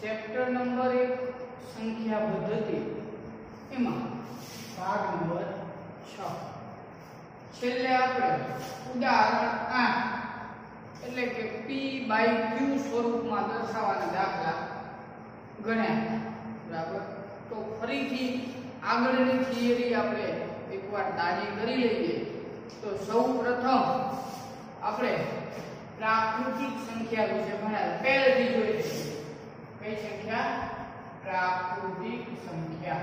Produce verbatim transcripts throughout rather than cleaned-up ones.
Chapter number एक संख्या पद्धति एमां भाग नंबर छ छेल्ले आपणे उदाहरण आठ એટલે કે p બાય q સ્વરૂપમાં દર્શાવવાના દાખલા ગણ્યા બરાબર। તો ફરીથી આગળની થિયરી આપણે એકવાર તાજી કરી લઈએ। તો સૌપ્રથમ આપણે प्राकृतिक संख्या विषय भण्या पहेलेथी जोई लईए। कई संख्या? प्राकृतिक संख्या।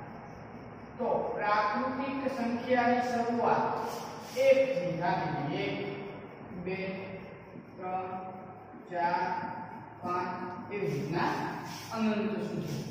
तो प्राकृतिक संख्या की शुरुआत एक थी राखी। एक बे त्रण चार पांच एवी रीतना अनंत सुधी।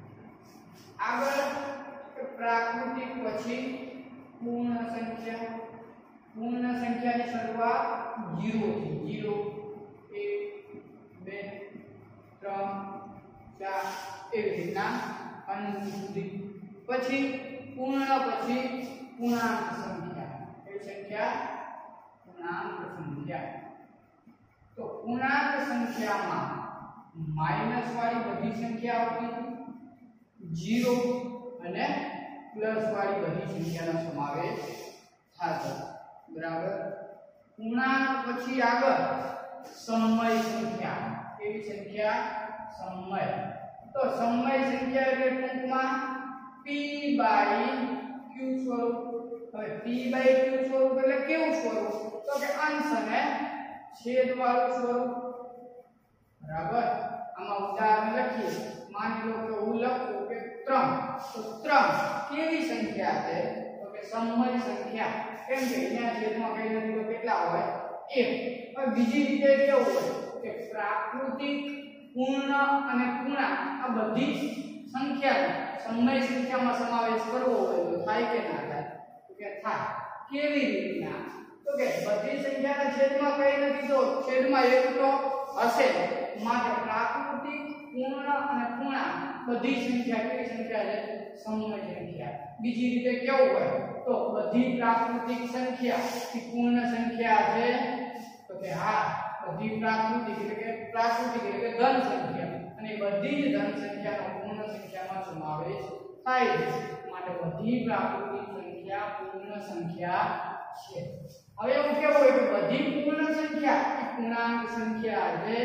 आगळ प्राकृतिक पछी पूर्ण संख्या। पूर्ण संख्या की शुरुआत जीरो थी। जीरो एक बे त्रण चार एवी रीतना अनंत सुधी। पछी पूर्ण पछी पूर्णांक संख्या। कई संख्या? पूर्णांक संख्या। तो पूर्णांक संख्या में माइनस वाली बधी संख्या आवती थी, जीरो अने प्लस वाली बधी संख्या नो समावेश थातो बराबर। पूर्णांक पछी आगळ सममय संख्या। केवी संख्या? सममय। तो सममय संख्या એટલે ટૂંકમાં p બાય q સ્વરૂપ। હવે p બાય q સ્વરૂપ એટલે કેવું સ્વરૂપ? તો કે અંશ અને છેદ વાળું સ્વરૂપ બરાબર। આમાં ઉદાહરણ લખીએ। માની લો કે હું લખું કે ત્રણ। તો ત્રણ કેવી સંખ્યા છે? તો કે સમમય સંખ્યા। કેમ કે અહીંયા છેદમાં કઈ નથી તો કેટલા હોય? એક। હવે બીજી રીતે કેવું હોય કે પ્રાકૃતિક પૂર્ણ અને પૂર્ણાંક આ બધી સંખ્યા સમમય સંખ્યામાં સમાવેશ કરવો હોય તો થાય કે ના થાય? તો કે થાય। કેવી રીતના? તો કે બધી સંખ્યાના છેદમાં કઈ નથી તો છેદમાં એક તો હશે। માટે પ્રાકૃતિક પૂર્ણ અને પૂર્ણાંક બધી સંખ્યા કેવી સંખ્યા છે? સમમય સંખ્યા। બીજી રીતે કેવું હોય તો બધી પ્રાકૃતિક સંખ્યા એ પૂર્ણ સંખ્યા છે? તો કે હા બધી પ્રાકૃતિક એટલે કે પ્રાકૃતિક એટલે કે ધન સંખ્યા અને બધી જ ધન સંખ્યાનો પૂર્ણ સંખ્યામાં સમાવેશ થાય છે। માટે બધી પ્રાકૃતિક સંખ્યા પૂર્ણ સંખ્યા છે। હવે એવું કેવું હોય કે બધી પૂર્ણ સંખ્યા એ પૂર્ણાંક સંખ્યા છે?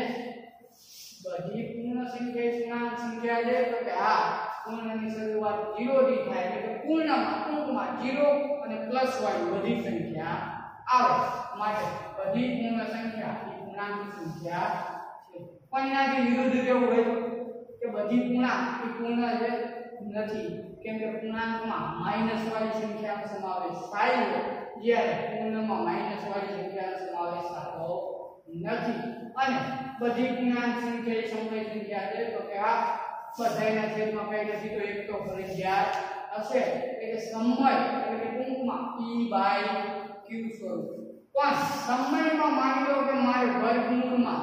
બધી પૂર્ણ સંખ્યા એ પૂર્ણાંક સંખ્યા છે? તો કે હા પૂર્ણની શરૂઆત જીરો થી થાય એટલે કે પૂર્ણમાં ટૂંકમાં જીરો અને પ્લસ વાળી બધી સંખ્યા આવે। માટે બધી પૂર્ણ સંખ્યા એ પૂર્ણાંક સંખ્યા છે। પણ એનાથી વિરુદ્ધ કેવું હોય કે બધી પૂર્ણાંક એ પૂર્ણ છે નથી। કેમ કે પૂર્ણાંકમાં માઈનસ વાળી સંખ્યાનો સમાવેશ થાય છે જ્યારે પૂર્ણમાં માઈનસ વાળી સંખ્યાનો સમાવેશ થતો નથી। અને બધી પૂર્ણાંક સંખ્યા એ સમમય સંખ્યા છે? તો કે આ બધાયના છેદમાં કઈ નથી તો એક તો ફરજિયાત હશે એટલે કે સમમય એટલે કે ટૂંકમાં p બાય q સ્વરૂપ। પણ સમમયમાં માની લો કે મારે વર્ગમૂળમાં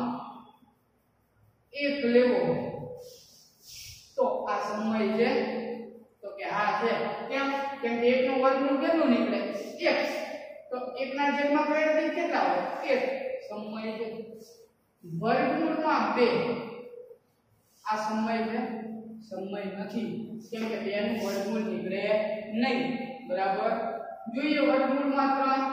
એક લેવો હોય તો આ સમમય છે? તો કે હા છે। કેમ? કેમ કે એક નું વર્ગમૂળ કેટલું નીકળે? એક। તો એક ના છેદમાં કઈ નથી કેટલા હોય? એક। સમમય છે। વર્ગમૂળમાં બે આ સમમય છે? સમમય નથી। કેમ કે બે નું વર્ગમૂળ નીકળે નહીં બરાબર। જોઈએ વર્ગમૂળમાં ત્રણ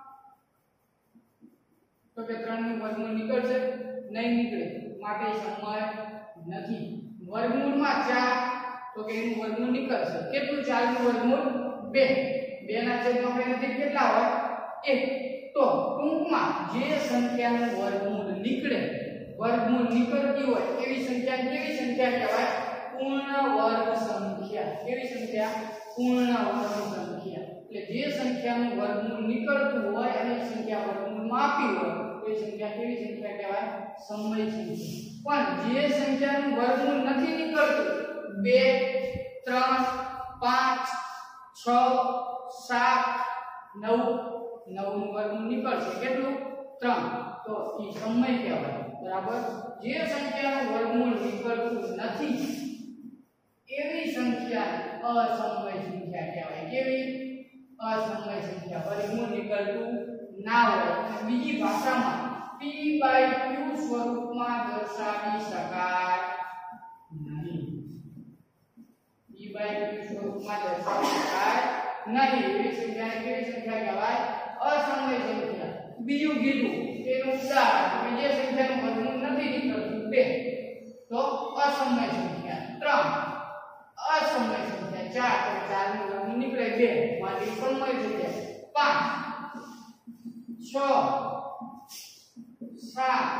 તો કે ત્રણ નું વર્ગમૂળ નીકળશે? નહીં નીકળે માટે સમમય નથી। વર્ગમૂળમાં ચાર તો કે એનું વર્ગમૂળ નીકળશે। કેટલું? ચાર નું વર્ગમૂળ બે। બે ના છેદમાં કઈ નથી કેટલા હોય? એક। તો ટૂંકમાં જે સંખ્યાનું વર્ગમૂળ નીકળે વર્ગમૂળ નીકળતી હોય એવી સંખ્યા કેવી સંખ્યા કહેવાય? પૂર્ણ વર્ગ સંખ્યા। કેવી સંખ્યા? પૂર્ણ વર્ગ સંખ્યા। એટલે જે સંખ્યાનું વર્ગમૂળ નીકળતું હોય અને સંખ્યા વર્ગમૂળમાં આપી હોય એ સંખ્યા કેવી સંખ્યા કહેવાય? સમમય સંખ્યા। પણ જે સંખ્યાનું વર્ગમૂળ નથી નીકળતું બે ત્રણ પાંચ છ સાત નવ નવ નું વર્ગમૂળ નીકળશે કેટલું? ત્રણ। તો એ સમમય કહેવાય બરાબર। જે સંખ્યાનું વર્ગમૂળ નીકળતું નથી એવી સંખ્યા અસમમય સંખ્યા કહેવાય। કેવી? અસમમય સંખ્યા। વર્ગમૂળ નીકળતું ના હોય અને બીજી ભાષામાં p બાય q સ્વરૂપમાં દર્શાવી શકાય। સ્વરૂપમાં દર્શાવી શકાય નહીં. એવી સંખ્યાને કેવી સંખ્યા કહેવાય? અસમય સંખ્યા. બીજું કીધું એનું ઉદાહરણ કે જે સંખ્યાનું વર્ગમૂળ નથી નીકળતું બે તો અસમય સંખ્યા. ત્રણ અસમય સંખ્યા. ચાર તો ચાર નું વર્ગમૂળ નીકળે બે માટે સમય સંખ્યા. પાંચ છ સાત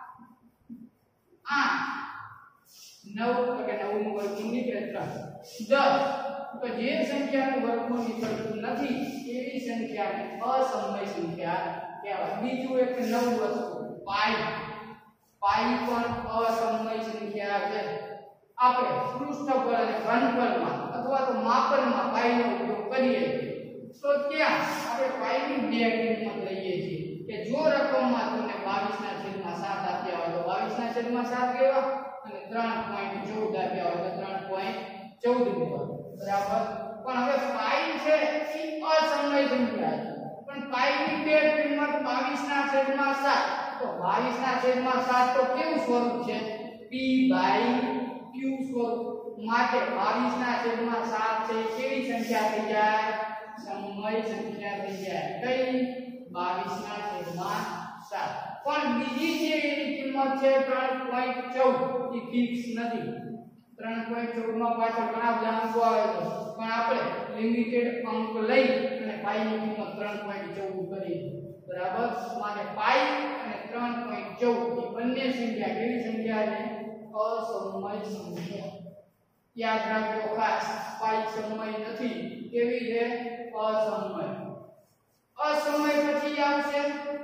આઠ નવ તો કે નવ નું વર્ગમૂળ નીકળે ત્રણ. દસ તો જે સંખ્યાનું વર્ગમૂળ નીકળતું નથી એવી સંખ્યાને અસમય સંખ્યા કહેવાય. બીજું એક નવ વસ્તુ પાઈ. પાઈ પણ અસમય સંખ્યા છે. આપણે પૃષ્ઠફળ અને ઘનફળમાં અથવા તો માપનમાં પાઈનો ઉપયોગ કરીએ તો ત્યાં આપણે પાઈની બે કિંમત લઈએ છીએ કે જો રકમમાં તમને બાવીસ ના છેદમાં સાત આપ્યા હોય તો બાવીસ ના છેદમાં સાત લેવા અને ત્રણ પોઈન્ટ ચૌદ આપ્યા હોય તો ત્રણ પોઈન્ટ ચૌદ લેવા. બરાબર. પણ હવે પાઈ છે એ અસમય સંખ્યા છે. પણ પાઈની બે કિંમત બાવીસ ના છેદમાં સાત તો બાવીસ ના છેદમાં સાત તો કેવું સ્વરૂપ છે? p બાય q સ્વરૂપ. માટે બાવીસ ના છેદમાં સાત છે કેવી સંખ્યા થઈ જાય? સમય સંખ્યા થઈ જાય. કઈ? બાવીસ ના છેદમાં સાત. પણ બીજી જે એની કિંમત છે ત્રણ પોઈન્ટ ચૌદ એ ફિક્સ નથી. ત્રણ પોઈન્ટ ચૌદ માં પાછળ ઘણા બધા અંકો આવે છે પણ આપણે લિમિટેડ અંક લઈ અને પાઈ ની કિંમત ત્રણ પોઈન્ટ ચૌદ કરી. બરાબર. માટે પાઈ અને ત્રણ પોઈન્ટ ચૌદ એ બંને સંખ્યા કેવી સંખ્યા છે? અસમય સંખ્યા. યાદ રાખજો ખાસ, પાઈ સમય નથી. કેવી છે? અસમય. અસમય પછી આવશે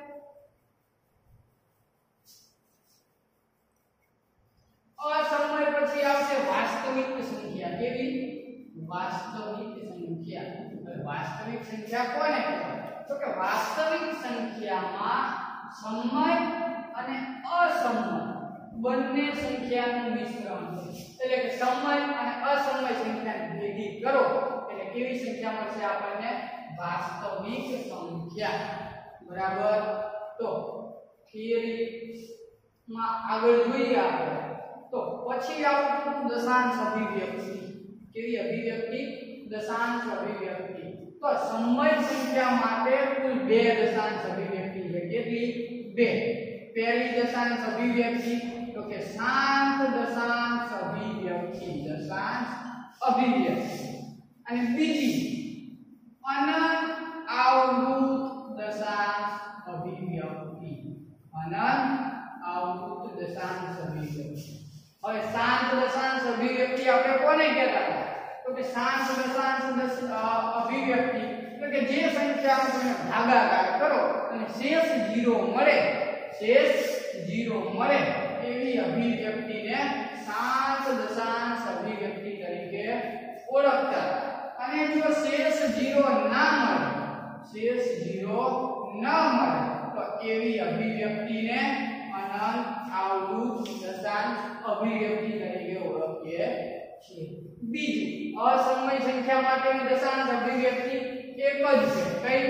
અસમય પછી આવશે વાસ્તવિક સંખ્યા. કેવી? વાસ્તવિક સંખ્યા. હવે વાસ્તવિક સંખ્યા કોને કહેવાય? તો કે વાસ્તવિક સંખ્યામાં સમય અને અસમય બંને સંખ્યાનું મિશ્રણ છે. એટલે કે સમય અને અસમય સંખ્યાને ભેગી કરો એટલે કેવી સંખ્યા મળશે આપણને? વાસ્તવિક સંખ્યા. બરાબર. તો થિયરી માં આગળ જોઈએ આપણે તો પછી આવતું દશાંશ અભિવ્યક્તિ. કેવી અભિવ્યક્તિ? દશાંશ અભિવ્યક્તિ. તો સમય સંખ્યા માટે કુલ બે દશાંશ અભિવ્યક્તિ છે. કેટલી? બે. પહેલી દશાંશ અભિવ્યક્તિ તો કે શાંત દશાંશ અભિવ્યક્તિ. દશાંશ અભિવ્યક્તિ. અને બીજી અનંત આવૃત દશાંશ અભિવ્યક્તિ. અનંત આવૃત દશાંશ અભિવ્યક્તિ. હવે શાંત દશાંશ અભિવ્યક્તિ આપણે કોને કહેતા હતા? તો કે શાંત દશાંશ અભિવ્યક્તિ એટલે કે જે સંખ્યાનો તમે ભાગાકાર કરો અને શેષ ઝીરો મળે શેષ ઝીરો મળે એવી અભિવ્યક્તિને શાંત દશાંશ અભિવ્યક્તિ તરીકે ઓળખતા. અને જો શેષ ઝીરો ના મળે શેષ ઝીરો ન મળે તો એવી અભિવ્યક્તિને અનંત આવૃત દશાંશ અભિવ્યક્તિ તરીકે ઓળખીએ છીએ. બીજું અસમય સંખ્યા માટેની દશાંશ અભિવ્યક્તિ એક જ છે. કઈ?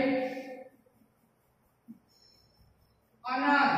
અનંત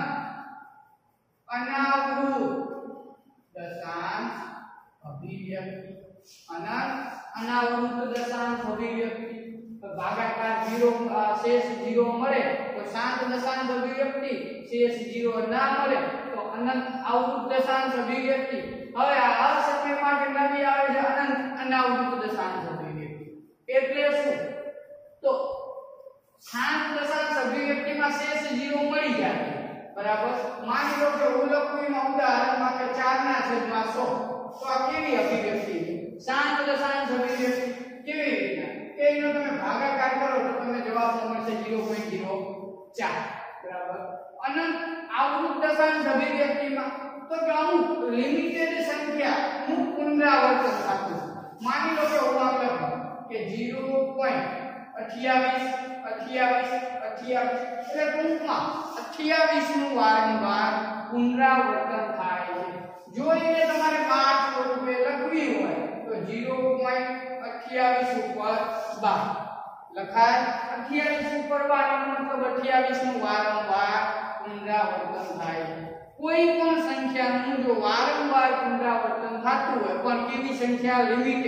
અનાવૃત દશાંશ અભિવ્યક્તિ. અનંત અનાવૃત દશાંશ અભિવ્યક્તિ. ભાગાકાર ઝીરો શેષ ઝીરો મળે તો શાંત દશાંશ અભિવ્યક્તિ. શેષ ઝીરો ના મળે તો અનંત આવૃત દશાંશ અભિવ્યક્તિ. હવે આ અસમય માટે નવી આવે છે અનંત અનાવૃત દશાંશ અભિવ્યક્તિ. એટલે શું? તો શાંત દશાંશ અભિવ્યક્તિમાં શેષ ઝીરો મળી જાય. બરાબર. માની લો કે ઓલકુઈમાં ઉદાહરણમાં કે ચાર ના છેદમાં સો તો આ કેવી અભિવ્યક્તિ છે? શાંત દશાંશ અભિવ્યક્તિ. કેવી રીતે? કે એનો તમે ભાગાકાર કરો તો તમને જવાબ મળશે ઝીરો પોઈન્ટ ઝીરો ચાર. બરાબર. અનંત આવૃત દશાંશ અભિવ્યક્તિમાં તો કે અમુક લિમિટેડ સંખ્યા નું પુનરાવર્તન થતું. માની લો કે હું આમ લખું કે ઝીરો પોઈન્ટ અઠ્યાવીસ અઠ્યાવીસ અઠ્યાવીસ એટલે ટૂંકમાં અઠ્યાવીસ નું વારંવાર પુનરાવર્તન થાય છે. જો એને તમારે પાઠ સ્વરૂપે લખવી હોય તો ઝીરો પોઈન્ટ અઠ્યાવીસ ઉપર બાર લખાય. અઠ્યાવીસ ઉપર બાર નો મતલબ અઠ્યાવીસ નું વારંવાર પુનરાવર્તન થાય છે. કોઈ પણ સંખ્યાનું જો વારંવાર પુનરાવર્તન થતું હોય પણ કેવી સંખ્યા? લિમિટેડ.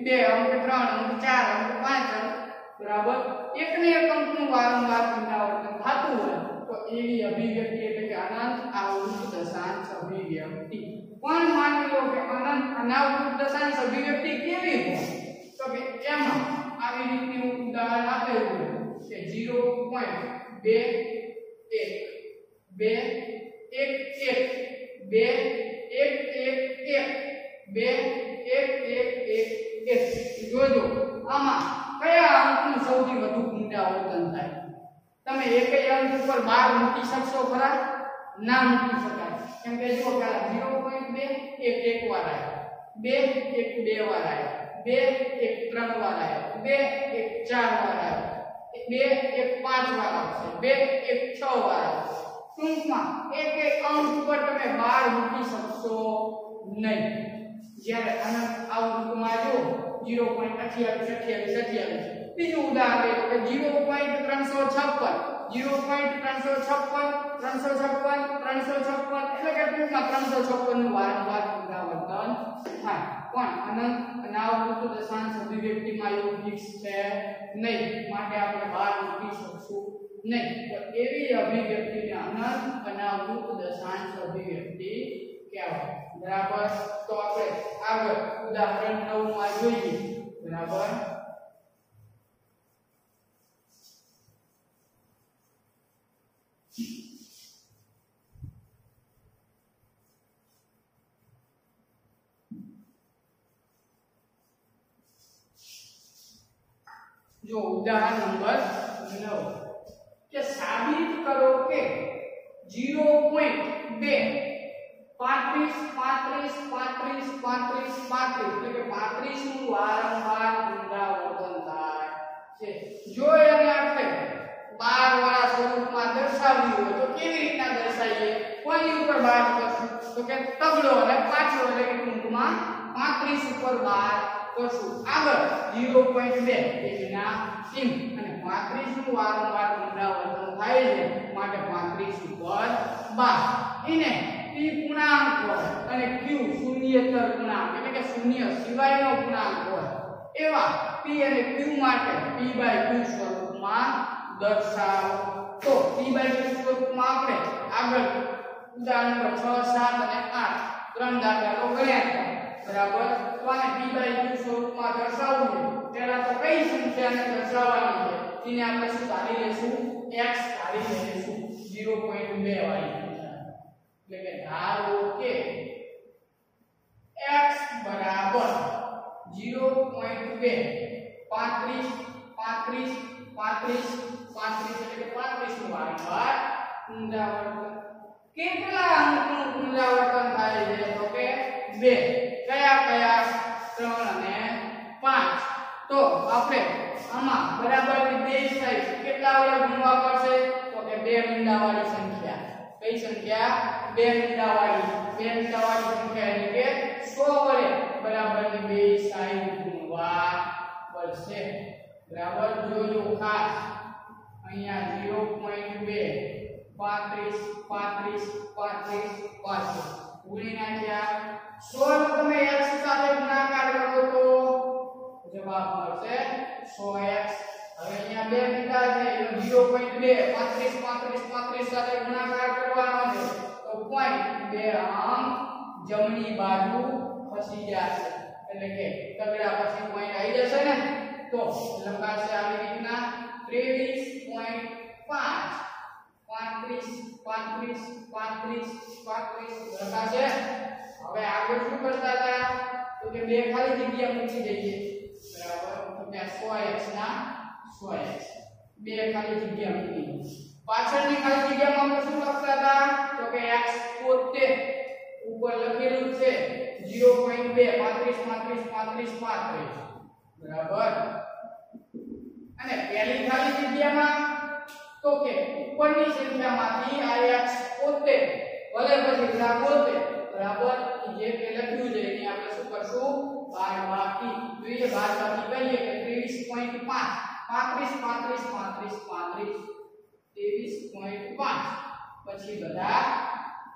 બે અંક ત્રણ અંક ચાર અંક પાંચ અંક બરાબર એકને એક અંકનું વારંવાર પુનરાવર્તન થતું હોય તો એવી અભિવ્યક્તિ એટલે કે અનંત આવૃત દશાંશ અભિવ્યક્તિ. પણ માની લો કે અનંત અનાવૃત દશાંશ અભિવ્યક્તિ કેવી હોય તો કે એમાં આવી રીતનું ઉદાહરણ આપેલું છે કે ઝીરો પોઈન્ટ બે એક બે એક એક બે એક એક એક બે એક એક એક એક. જોજો આમાં કયા અંકનું સૌથી વધુ પુનરાવર્તન થાય. તમે એકય અંક ઉપર બાર મૂકી શકશો ખરા? ના મૂકી શકાય. કેમ કે જો પેલા ઝીરો પોઈન્ટ બે એક એક વાર આવ્યો, બે એક બે વાર આવ્યો, બે એક ત્રણ વાર આવ્યો, બે એક ચાર વાર આવ્યો, બે એક પાંચ વાર આવશે, બે એક છ વાર આવશે. ટૂંકમાં એક એક અંક ઉપર તમે બાર મૂકી શકશો નહીં. જ્યારે અનંત આવૃતમાં જો ઝીરો પોઈન્ટ અઠ્યાવીસ અઠ્યાવીસ અઠ્યાવીસ. બીજું ઉદાહરણ લો કે ઝીરો પોઈન્ટ ત્રણસો છપ્પન ઝીરો પોઈન્ટ ત્રણસો છપ્પન ત્રણસો છપ્પન ત્રણસો છપ્પન એટલે કે ટૂંકમાં ત્રણસો છપ્પન નું વારંવાર પુનરાવર્તન થાય. પણ અનંત અનાવૃત દશાંશ અભિવ્યક્તિમાં એવું ફિક્સ છે નહીં, માટે આપણે બાર મૂકી શકશું નહીં. તો એવી અભિવ્યક્તિને અનંત અનાવૃત દશાંશ અભિવ્યક્તિ કહેવાય. બરાબર. તો આપણે આગળ ઉદાહરણ નવ માં જોઈએ. બરાબર. जो उदाहरण नंबर नौ के साबित करो के ज़ीरो पॉइंट टू पैंतीस पैंतीस पैंतीस पैंतीस पैंतीस એટલે કે पैंतीस નું વારંવાર પુનરાવર્તન થાય છે. જો એને આપણે બાર વાળા સ્વરૂપમાં દર્શાવ્યું હોય તો કેવી રીતના દર્શાવીએ? કોની ઉપર બાર કરશું તો કે તગડો અને પાછો એટલે કે ટૂંકમાં पैंतीस ઉપર બાર કરશું. આગળ ઝીરો પોઈન્ટ ટુ એના ટીમ અને पैंतीस નું વારંવાર પુનરાવર્તન થાય છે માટે पैंतीस ઉપર બાર. એને p પૂર્ણાંક હોય અને q શૂન્યેતર પૂર્ણાંક એટલે કે શૂન્ય સિવાયનો પૂર્ણાંક હોય એવા p અને q માટે p by q સ્વરૂપમાં દર્શાવો. તો p by q સ્વરૂપમાં આપણે આગળ ઉદાહરણ નંબર છ સાત અને આઠ ત્રણ દાખલાઓ કર્યા હતા. બરાબર. તો આને p by q સ્વરૂપમાં દર્શાવવું પહેલા તો કઈ સંખ્યાને દર્શાવવાની છે તેને આપણે શું ધારી લેશું? x ધારી લેશું. ઝીરો પોઈન્ટ ટુ વાળી સંખ્યા એટલે કે ધારો કે x બરાબર ઝીરો પોઈન્ટ ટુ पैंतीस पैंतीस पैंतीस पैंतीस એટલે કે पैंतीस નું વારંવાર પુનરાવર્તન. કેટલા અંકનું પુનરાવર્તન થાય છે તો કે બે. કયા કયા? ત્રણ અને પાંચ. તો આપણે આમાં બરાબરની બેઝ થાય કેટલા વડે ગુણવા પડશે તો કે બે મીંડાવાળી સંખ્યા. કઈ સંખ્યા? બે મીંડાવાળી. બે મીંડાવાળી સંખ્યા એટલે કે સો વડે બરાબરની બેઝ થાય ગુણવા પડશે. બરાબર. જોજો ખાસ અહીંયા ઝીરો પોઈન્ટ ટુ पैंतीस पैंतीस पैंतीस पैंतीस गुणी नाખ્યા. સો નો તમે x સાથે ગુણાકાર કરો તો જવાબ મળશે સો એક્સ. હવે અહીંયા બે મીંડા છે એટલે ઝીરો પોઈન્ટ ટુ पैंतीस पैंतीस पैंतीस સાથે ગુણાકાર કરવાનો છે તો પોઈન્ટ બે અંક જમણી બાજુ ખસી જશે એટલે કે તગડા પછી પોઈન્ટ આવી જશે ને તો લખાશે આવી રીતના ત્રેવીસ પોઈન્ટ પાંચ पैंतीस पैंतीस पैंतीस पैंतीस લખાશે. હવે આગળ શું કરતા હતા તો કે બે ખાલી જગ્યા મૂકી દઈએ. બરાબર. તો કે સો એક્સ ના સો એક્સ બે ખાલી જગ્યા મૂકી. પાછળની ખાલી જગ્યામાં આપણે શું લખતા હતા તો કે x પોતે ઉપર લખેલું છે ઝીરો પોઈન્ટ ટુ पैंतीस पैंतीस पैंतीस पैंतीस. બરાબર. અને પહેલી ખાલી જગ્યામાં તો કે ઉપરની સંખ્યામાંથી આ x પોતે ભલે પછી ના પોતે બરાબર જે કે લખ્યું છે એની આપણે શું કરશું? બાદબાકી. જોઈએ બાદબાકી કરીએ કે ત્રેવીસ પોઈન્ટ પાંચ पैंतीस पैंतीस पैंतीस पैंतीस ત્રેવીસ પોઈન્ટ પાંચ પછી બધા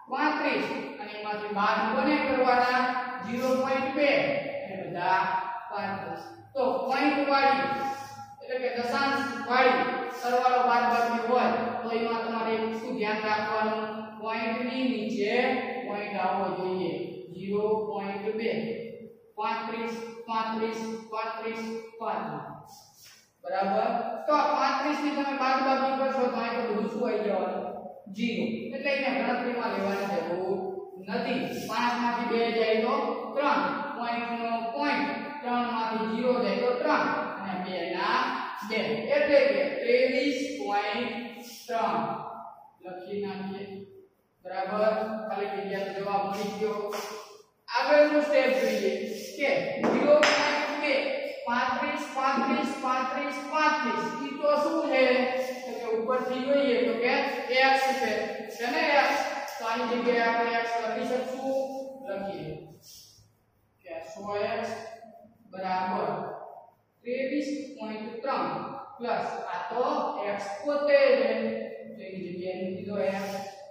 पैंतीस અને એમાંથી બાદ કોને કરવાના? ઝીરો પોઈન્ટ ટુ અને બધા પાંત્રીસ. તો પોઈન્ટ વાળી એટલે કે દશાંશ વાળી સરવાળો બાદબાકી હોય તો એમાં તમારે શું ધ્યાન રાખવાનું, પોઈન્ટ ની નીચે પોઈન્ટ આવવો જોઈએ. ઝીરો પોઈન્ટ બે, પાંત્રીસ પાંત્રીસ પાંત્રીસ પાંત્રીસ બરાબર. તો પાંત્રીસ ની તમે બાદબાકી કરશો તો આ બધું શું આવી જવાનું, ઝીરો. એટલે એને ગણતરીમાં લેવાની જરૂર નથી. પાંચ માંથી બે જાય તો ત્રણ, પોઈન્ટ નો પોઈન્ટ, ત્રણ માંથી ઝીરો જાય તો ત્રણ અને બે ના બે એટલે કે ત્રેવીસ પોઈન્ટ ત્રણ લખી નાખીએ બરાબર. ખાલી જગ્યાનો જવાબ મળી ગયો. આગળનું સ્ટેપ જોઈએ કે ઝીરો પોઈન્ટ બે, પાંત્રીસ પાંત્રીસ પાંત્રીસ પાંત્રીસ ઈ તો શું છે તો કે ઉપરથી જોઈએ તો કે x છે છે ને x. તો આની જગ્યાએ આપણે x લખી શકશું, લખીએ કે સો એક્સ બરાબર ત્રેવીસ પોઈન્ટ ત્રણ પ્લસ આ તો x પોતે છે તો એની જગ્યાએ મૂકી દો x.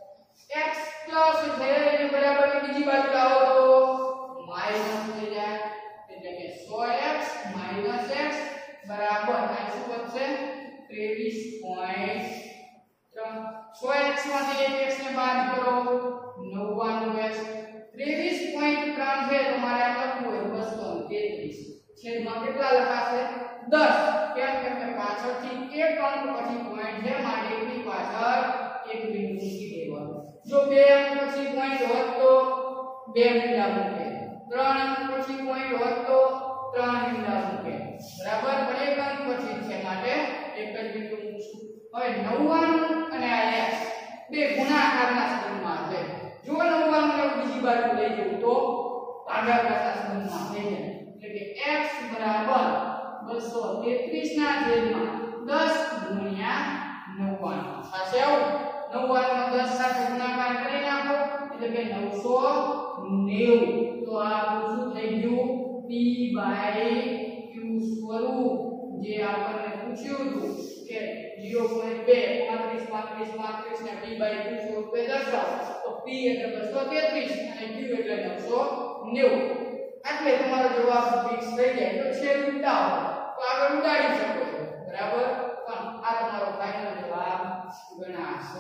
x પ્લસ છે એની બરાબર બીજી બાજુ લાવો તો માઈનસ થઈ જાય એટલે કે સો એક્સ માઈનસ x બરાબર આ શું બનશે ત્રેવીસ પોઈન્ટ ત્રણ. સો એક્સ માંથી એક x ને બાદ કરો નવ્વાણું x. ત્રેવીસ પોઈન્ટ ત્રણ છે તો મારે આ લખવું હોય બસો તેત્રીસ છેદમાં કેટલા લખાશે દસ. કેમ કે પાછળથી એક અંક પછી પોઈન્ટ છે માટે એકની પાછળ એક બિંદુ મૂકી દેવાનું. જો બે અંક પછી પોઈન્ટ હોત તો બે બિંદુ મૂકે, ત્રણ અંક પછી પોઈન્ટ હોત તો ત્રણ બિંદુ મૂકે બરાબર. પણ એક અંક પછી છે માટે એક જ બિંદુ મૂકશું. હવે નવ્વાણું અને આ x બે ગુણાકારના સ્વરૂપમાં છે. જો નવ્વાણું ને બીજી બાજુ લઈ જવું તો ભાગાકારના સ્વરૂપમાં થઈ જાય એટલે કે x બરાબર બસો તેત્રીસ ના છેદમાં દસ ગુણ્યા નવ્વાણું થશે. આવું નવ્વાણું ને દસ સાથે ગુણાકાર કરી નાખો એટલે કે નવસો નેવું. તો આ શું થઈ ગયું p બાય q સ્વરૂપ જે આપણને પૂછ્યું હતું કે ઝીરો પોઈન્ટ બે, પાંત્રીસ પાંત્રીસ પાંત્રીસ ને p બાય q સ્વરૂપે દર્શાવો તો p એટલે બસો તેત્રીસ અને q એટલે નવસો નેવું. એટલે તમારો જવાબ ફિક્સ થઈ જાય. તો છેદ ઉડાવો તો આગળ ઉડાડી શકો છો બરાબર. પણ આ તમારો ફાઇનલ જવાબ ગણાશે.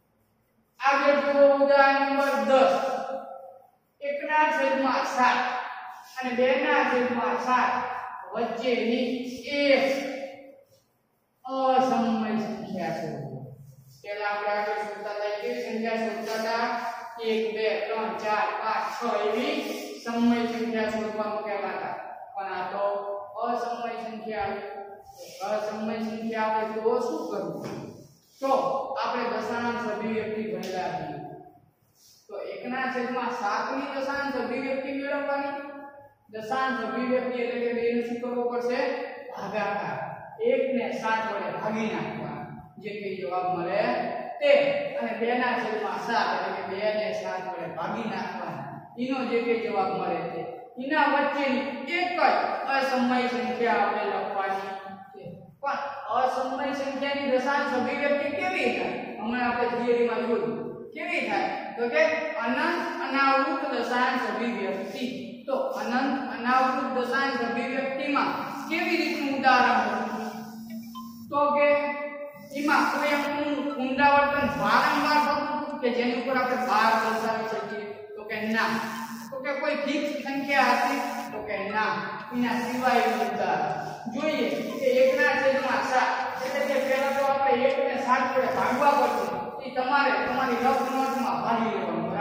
આગળ જુઓ ઉદાહરણ નંબર દસ. એક ના છેદમાં સાત અને બે ના છેદમાં સાત વચ્ચેની એક અસમય સંખ્યા છે. પહેલા આપણે આગળ શોધતા હતા કેવી સંખ્યા શોધતા હતા એક બે ત્રણ ચાર પાંચ છ એવી સમય સંખ્યા શોધવાનું કહેવાતા. પણ આ તો અસમય સંખ્યા. અસમય સંખ્યા આવે તો શું કરવું? તો આપણે દશાંશ અભિવ્યક્તિ ભણેલા છીએ. તો એક ના છેદમાં સાત ની દશાંશ અભિવ્યક્તિ મેળવવાની. દશાંશ અભિવ્યક્તિ એટલે કે બે ને શું કરવો પડશે ભાગાકાર. એક ને સાત વડે ભાગી નાખવા જે કઈ જવાબ મળે તે. અને બે ના છેદમાં સાત એટલે કે બે ને સાત વડે ભાગી નાખવા એનો જે કઈ જવાબ મળે તે. એના વચ્ચેની એક જ અસમય સંખ્યા આપણે લખવાની છે. પણ અસમય સંખ્યાની દશાંશ અભિવ્યક્તિ કેવી થાય? હમણાં આપણે થિયરીમાં જોયું કેવી થાય તો કે અનંત અનાવૃત દશાંશ અભિવ્યક્તિ. તો અનંત અનાવૃત દશાંશ અભિવ્યક્તિમાં કેવી રીતનું ઉદાહરણ તો કે એમાં કોઈ અંકનું પુનરાવર્તન વારંવાર થતું કે જેની ઉપર આપણે ભાર દર્શાવી શકીએ તો કે ના. તો કે કોઈ ફિક્સ સંખ્યા હતી તો કે ના. એના સિવાય ઉદાહરણ જોઈએ કે એક ના છેદમાં સાત એટલે કે પહેલા તો આપણે એક ને સાત વડે ભાગવા પડશે. એ તમારે તમારી રફ નોટમાં ભાગી લેવાનું.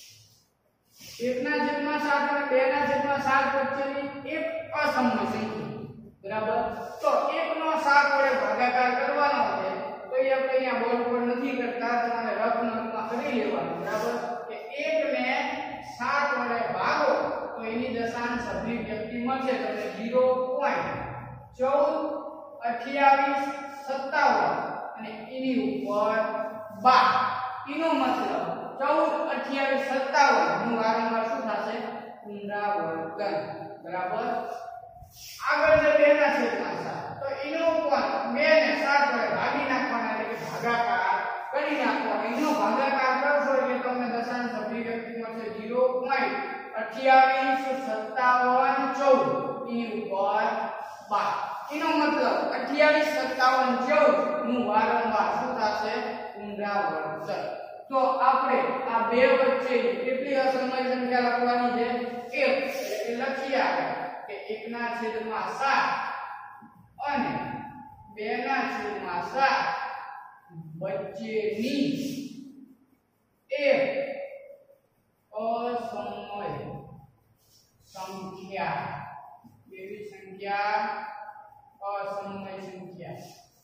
એક ના છેદમાં સાત અને બે ના છેદમાં સાત વચ્ચેની એક અસમય સંખ્યા બરાબર. તો એક નો સાત વડે ભાગાકાર કરવાનો છે તો એ આપણે અહીંયા બોર્ડ પર નથી કરતા, તમારે રફ નોટમાં કરી લેવાનું બરાબર. કે એક ને સાત વડે ભાગો તો એની દશાંશ અભિવ્યક્તિ મળશે તમને ઝીરો પોઈન્ટ ચૌદ અઠ્યાવીસ સત્તાવન અને એની ઉપર બાર. એનો મતલબ ચૌદ અઠ્યાવીસ સત્તાવન નું વારંવાર શું થશે પુનરાવર્તન બરાબર. આગળ છે બે ના છેદમાં સાત તો એનો પણ બે ને સાત વડે ભાગી નાખવાના એટલે કે ભાગાકાર કરી નાખવાનો. એનો ભાગાકાર કરશો એટલે તમને દશાંશ અભિવ્યક્તિ મળશે ઝીરો પોઈન્ટ અઠ્યાવીસ સત્તાવન ચૌદ. ઈ ઉપર બાર એનો મતલબ અઠ્યાવીસ સત્તાવન ચૌદ નું વારંવાર શું થશે પુનરાવર્તન તો આપણે આ બે વચ્ચે કેટલી અસમય સંખ્યા લખવાની છે એક એટલે લખીએ આપણે કે એક ના છેદમાં સાત અને બે ના છેદમાં સાત વચ્ચેની એક અસમય સંખ્યા એવી સંખ્યા અસમય સંખ્યા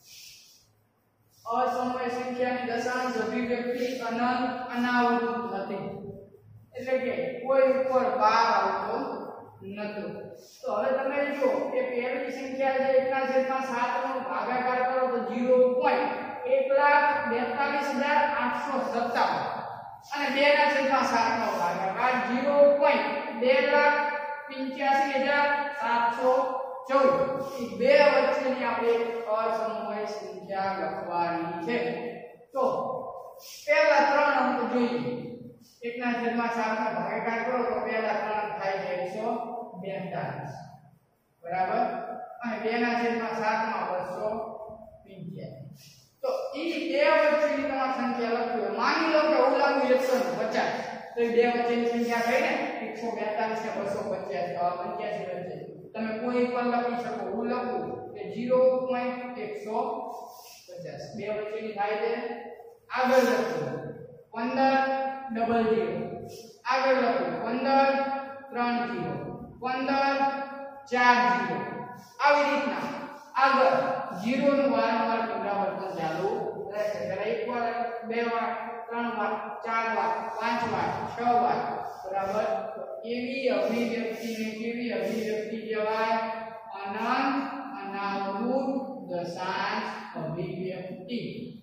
અસમય સંખ્યાની દશાંશ અભિવ્યક્તિ અનંત અનાવૃત હતી એટલે કે કોઈ ઉપર બાર આવતો નતો તો હવે તમે જો કે પહેલી સંખ્યા છે એક ના છેદમાં સાત નો ભાગાકાર કરો તો ઝીરો પોઈન્ટ એક લાખ બેતાલીસ હજાર આઠસો સત્તાવન અને બે ના છેદમાં સાત નો ભાગાકાર ઝીરો પોઈન્ટ બે લાખ પંચ્યાસી હજાર સાતસો ચૌદ એ બે વચ્ચેની આપણે અસમય સંખ્યા લખવાની છે તો પહેલા ત્રણ અંક જોઈએ એક ના છેદમાં સાત નો ભાગાકાર કરો તો પહેલા ત્રણ અંક થાય છે એકસો બેતાલીસ બરાબર અને બે ના છેદમાં સાત માં બસો પંચ્યાસી તો ઈ બે વચ્ચેની તમારી સંખ્યા લખવી માની લો કે ઓલાનું એકસો પચાસ તો એ બે વચ્ચેની સંખ્યા થઈ ને એકસો બેતાલીસ ને બસો પંચ્યાસી વચ્ચે તમે કોઈ પણ લખી શકો હું લખું કે ઝીરો પોઈન્ટ એકસો પચાસ બે વચ્ચેની થાય છે આગળ લખું પંદર ડબલ ઝીરો આગળ લખું પંદર ત્રણ ઝીરો પંદર ચાર ઝીરો આવી રીતના આગળ ઝીરો નું વારંવાર પુનરાવર્તન ચાલુ રહેશે એટલે એક વાર બે વાર ત્રણ વાર ચાર વાર પાંચ વાર છ વાર બરાબર એવી અભિવ્યક્તિને કેવી અભિવ્યક્તિ કહેવાય અનંત અનાવૃત દશાંશ અભિવ્યક્તિ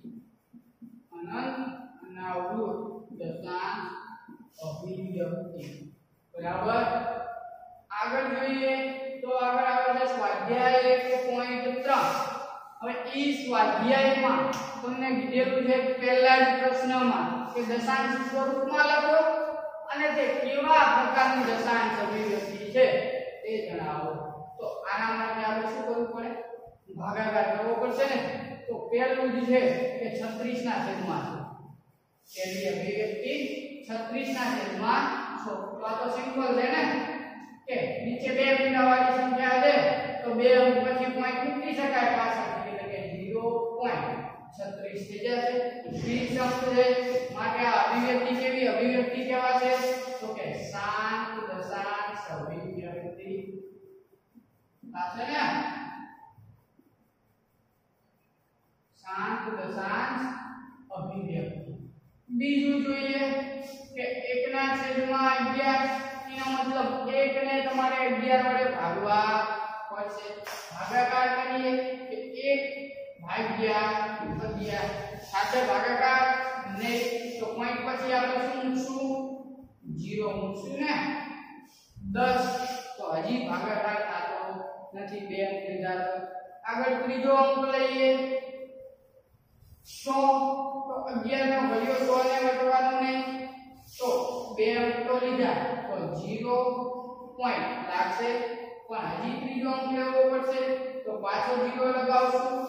અનંત અનાવૃત દશાંશ અભિવ્યક્તિ બરાબર આગળ જોઈએ તો આગળ આવે છે સ્વાધ્યાય એક પોઈન્ટ ત્રણ હવે ઈ સ્વાધ્યાયમાં તમને કીધેલું છે પહેલા જ પ્રશ્નમાં કે દશાંશ સ્વરૂપમાં લખો અને તે કેવા પ્રકારની દશાંશ અભિવ્યક્તિ છે તે જણાવો તો આના માટે આપણે શું કરવું પડે ભાગાકાર કરવો પડશે ને તો પહેલું જ છે કે છત્રીસ ના છેદમાં છે પહેલી અભિવ્યક્તિ છત્રીસ ના છેદમાં છ તો આ તો સિમ્પલ છે ને કે નીચે બે બિંદુવાળી સંખ્યા છે તો બે અંક પછી પોઈન્ટ મૂકી શકાય પાછળથી એટલે કે ઝીરો પોઈન્ટ છત્રીસ થઈ જશે ત્રીસ અંક છે માટે આ અભિવ્યક્તિ કેવી અભિવ્યક્તિ કહેવાશે તો કે શાંત દશાંશ અભિવ્યક્તિ થશે ને શાંત દશાંશ અભિવ્યક્તિ બીજું જોઈએ કે એક ના છેદમાં અગિયાર એનો મતલબ એક ને તમારે અગિયાર વડે ભાગવા પડશે ભાગાકાર કરીએ કે એક ભાગ્યા અગિયાર સાથે ભાગાકાર ને તો પોઈન્ટ પછી આપણે શું મૂકશું ઝીરો મૂકશું ને દસ તો હજી ભાગાકાર થતો નથી બે અંક લીધા તો આગળ ત્રીજો અંક લઈએ સો તો અગિયાર નો ઘડિયો સો ને વટવાનો નહીં તો બે અંક તો લીધા તો ઝીરો પોઈન્ટ લાગશે પણ હજી ત્રીજો અંક લેવો પડશે તો પાછો ઝીરો લગાવશું